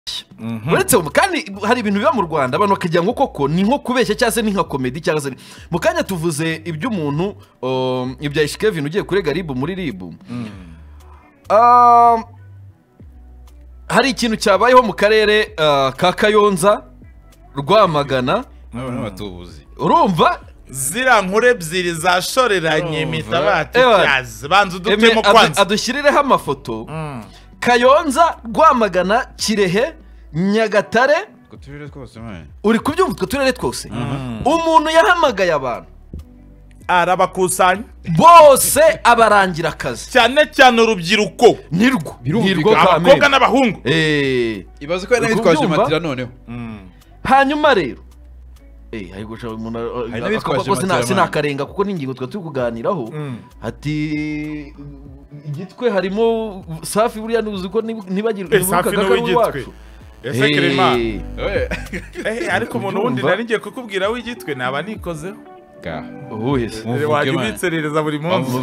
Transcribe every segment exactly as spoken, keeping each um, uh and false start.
uretse kandi hari ibintu biba mu Rwanda abantu bakagira ngo koko ni nko kubeshya cyangwa se ni nka comedy cyangwa se mu kanya tuvuze iby'umuntu ibya Kevin ugiye kurega ribu muri ribu hari ikintu cyabayeho mu karere ka Kayonza Rwamagana n'abatubuzi urumva zira nkore ebyiri zashoreranye mitabati cyazi banza udutemo kwanza adushyirireho amafoto Kayonza Rwamagana Kirehe Nyagatare kuturere twose mwe uri kubyumva kuturere twose umuntu yahamagaye abantu arabakusanya bose abarangira akazi cyane cyane urubyiruko nirwo nirwo abakobwa n'abahungu eh ibaze ko ari twaje matera noneho hanyuma rero eh ayi gusha umuntu akaba sinakarenga kuko ningingo twa turi kuganiraho ati igitwe harimo safi buriya nuzi ko nibagirwa n'igitwe wacu ese Clement eh ariko umuntu wundi nari ngiye kukubwira w'igitwe naba nikozeho ga uhese wagibitserereza buri munsi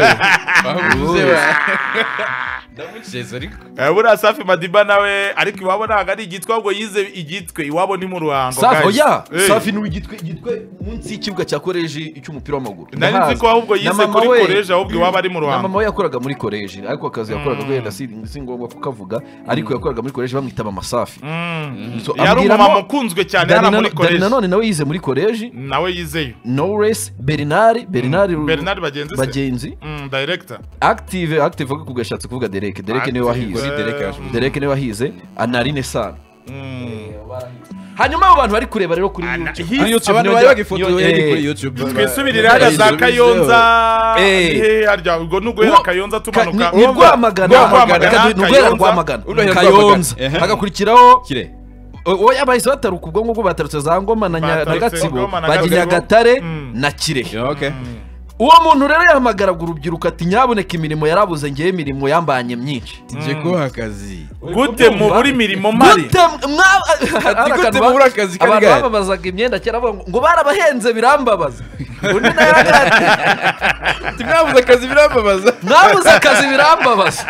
ndamuceza ariko buriya Safi Madiba nawe ariko iwabo ntago ari igitwe ahubwo yize igitwe iwabo ni mu Ruhango Safi oya Safi ni igitwe igitwe munsi y'ikibuga cya koleji cy'umupira w'amaguru nari nzi ko ahubwo yize kuri koleji ahubwo iwabo ari mu Ruhango mama we yakoraga muri koleji ariko akazi yakoraga kwenda si ngombwa kukavuga ariko yakoraga muri koleji bamwita mama Safi yari umumama ukunzwe cyane hano muri koleji nanone nawe yize muri koleji nawe yizeyo Knowless Bernard Bernard Bernard bagenzi bagenzi director active active ko kugashatse kuvuga Derek Derek niwe wahize Derek niwe wahize Analine Sana hanyuma abantu bari kureba rero kuri YouTube abantu bari bagifoto kuri YouTube twisubirire hada za Kayonza eh harya ubwo nuguhera Kayonza tumanuka ni Rwamagana nuguhera Rwamagana Kayonza hagakurikiraho kire oya bahise bataruka ubwo ngubwo batarutse za Ngoma na Gatsibo bajya Nyagatare na Kirehe okay uwo muntu rero yahamagaraga urubyiruko ati nyaboneka imirimo yarabuze ngiye imirimo yambanye myinshi tije ko akazi gute mu buri mirimo mari gute gute mu buri akazi kari gari abantu babazaga imyenda cyera ngo barabahenze birambabaza undi nayo ati mwabuze akazi birambabaza mwabuze akazi birambabaza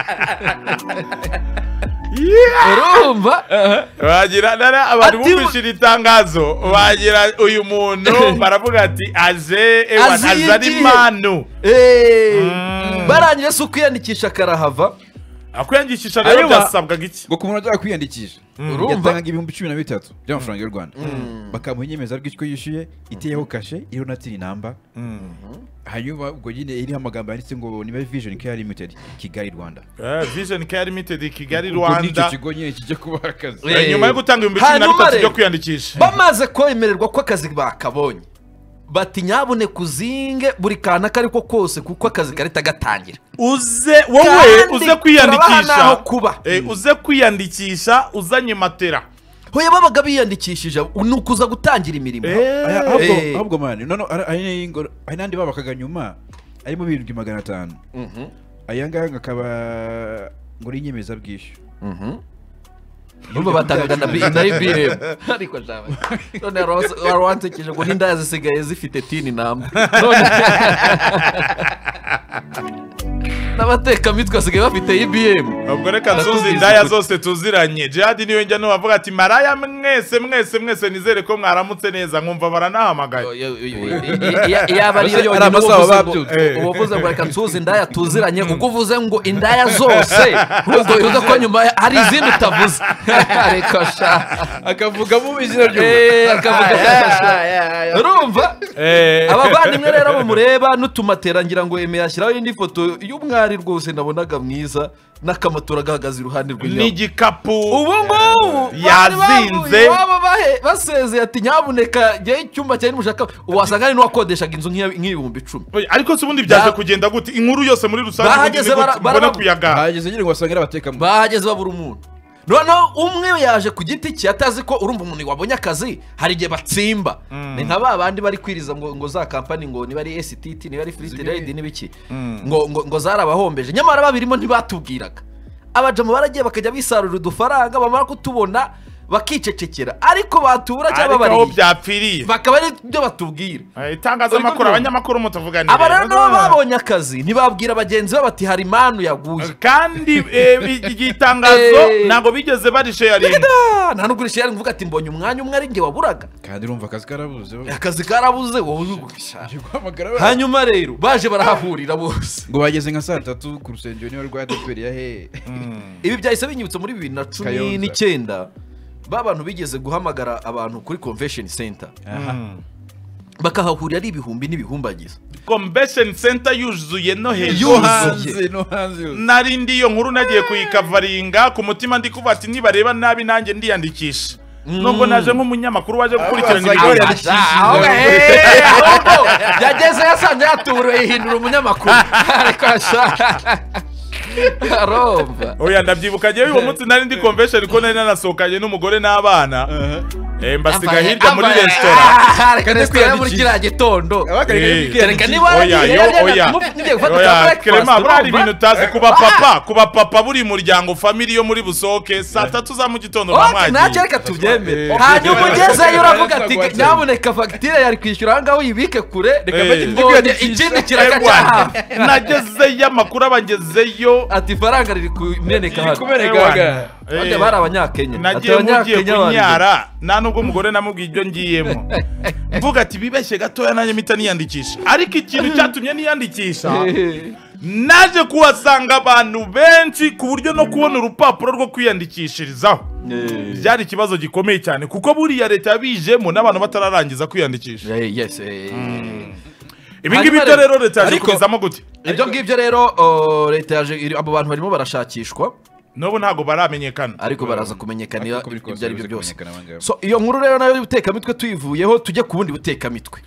urumva wagira nara abantu bumvishira itangazo wagira uyu muntu baravuga ati aje ewa azari manu eh barangije se kwiyandikisha karahava akwiyandikisha rero byasabwaga iki ngo kumuntu ajya kwiyandikisha yatangaga ibihumbi cumi na bitatu by'amafaranga y'u Rwanda bakamuha inyemeza rw'icyo yishyuye iteyeho kashe iriho na tiri namba hanyuma ubwo nyine iriho amagambo yanditse ngo ni Vision Care Limited Kigali Rwanda Vision Care Limited Kigali Rwanda nicyo kigo nyine kijya kuba akazi nyuma yo gutanga ibihumbi cumi na bitatu byo kwiyandikisha bamaze kwemererwa ko akazi bakabonye bati nyabone kuzinge buri kana kariko kose kuko akazi karita gatangira uze wowe uze kwiyandikisha eh uze kwiyandikisha uzanye matera hoye babaga biyandikishije nukuza gutangira imirimo ahubwo ahubwo mani none ari ngo ari nandi babakaga nyuma ari mu bintu magana atanu mhm ayanga ngakaba ngo rinyemeza bwishyu mhm Numva batangaga na I B M ariko jaba none waransekije ngo ninda yazisigaye zifite tini namba none nabateka mitwe asigaye bafite I B M ubwo reka nzuzi indaya zose tuziranye Jihad niyo njya no bavuga ati maraya mwese mwese mwese nizere ko mwaramutse neza nkumva baranahamagaye yaba ariyo yonyine amasaha babyutse ubuvuze ngo reka nzuzi indaya tuziranye ubwo uvuze ngo indaya zose ubwo yuza ko nyuma hari izindi utavuze ariko sha akavuga mu izina ryo eh akavuga urumva abavandimwe rero bamureba n'utumatera ngira ngo eme yashyiraho indi foto y'umwari rwose nabonaga mwiza n'akamatora gahagaze iruhande rw'inyuma n'igikapu ubu ngubu yazinze basezeye ati nyabuneka gihe icyumba cyari mushaka wasanga ari n'uwakodeshaga inzu nk'ibihumbi icumi ariko se ubundi byaje kugenda gute inkuru yose muri rusange bahageze kuyaga bahageze nyine ngo basanga abatekamo bahageze babura umuntu noneho umwe yaje ku giti cye atazi ko urumva umuntu wabonye akazi hari igihe batsimba ni nka ba bandi bari kwiriza ngo ngo za company ngo niba ari S T T niba ari Free Trade n'ibiki ngo ngo zarabahombeje nyamara babirimo ntibatubwiraga abajamo baragiye bakajya bisarura udufaranga bamara kutubona bakicecekera ariko batura cyangwa ariko aho bari byapfiriye bakaba ari byo batubwira Eh, itangazamakuru abanyamakuru mutavuganira aba rero nabo babonye akazi ntibabwira bagenzi babo bati hari manu yaguye kandi eh, iki gitangazo Eh. ntabwo bigeze barisharinga Neda! nta nubwo rishya mvuga ati mbonye umwanya umwe ari njye waburaga kandi urumva akazi karabuze akazi karabuze wowe Aje guhamagara ba- hanyuma rero baje barahahurira bose ngo bageze nka saa tatu ku rusengero niba rwa adeperi ya he ibi byahise binyibutsa muri bibiri na cumi Kayonza. n'icyenda ba bantu bigeze guhamagara abantu kuri convention center aha bakahahurira ari ibihumbi n'ibihumbagiza convention center yuzuye no no hejuru Yuzuye. hanze no hanze yose. narindi iyo nkuru nagiye kuyikavaringa ku mutima ndi kuvuga ati nibareba nabi nanjye ndiyandikisha nubwo naje nk'umunyamakuru waje gukurikirana Ahubwo ibigori wasanga ahubwo eh, ahubwo yageze yasanze yaturuye yihindura umunyamakuru ariko ashaka aromba oya ndabyibuka ngewe uwo munsi nari ndi convention ko nari nanasohokanye n'umugore n'abana eh, mbasiga hirya muri resitora reka resitora muri kiriya gitondo Abakareka Eh. weekend. reka niba oya waragiye yo yajyaga oya kumu- ngiye gufata oya ka Clement breakfast buriya hari urumva? ibintu utazi kuba papa kuba papa buri muryango family yo muri busoke saa tatu za mu gitondo Ok, bamwagiye ntacyo reka tubyemere Eh. hanyuma ugezeyo uravuga ati Whatsapp. nyamuneka fagitire yari kwishyura ahangaha uyibike kure reka Eh. mbege mbonye ikindi kiraka Eh, cyahawe Rwanda. nagezeyo amakuru abangezeyo ati ifaranga riri kumeneka hano kumeneka Eh, hagara. bajya bari abanyakenya ati nagiye mugiye abanyakenya bari kunyara nta nubwo umugore namubwiye ibyo ngiyemo mvuga ati bibeshye gatoya nanjye mpita niyandikisha ariko ikintu cyatumye niyandikisha naje kuhasanga abantu benshi ku buryo no kubona urupapuro rwo kwiyandikishirizaho byari ikibazo gikomeye cyane kuko buriya leta yabijemo n'abantu batararangiza kwiyandikisha Eh, yes eh. ibi ngibi Hanyuma byo rero- rero leta yaje ariko- kubizamo gute ibyo ngibyo rero oh, leta yaje iri- abo bantu barimo barashakishwa n'ubu ntabwo baramenyekana ariko baraza kumenyekanira Ariko biri kose ibyo ari byo bize byose kumenyekana abangaba. so iyo nkuru rero nayo y'ubutekamitwe tuyivuyeho tujye ku bundi butekamitwe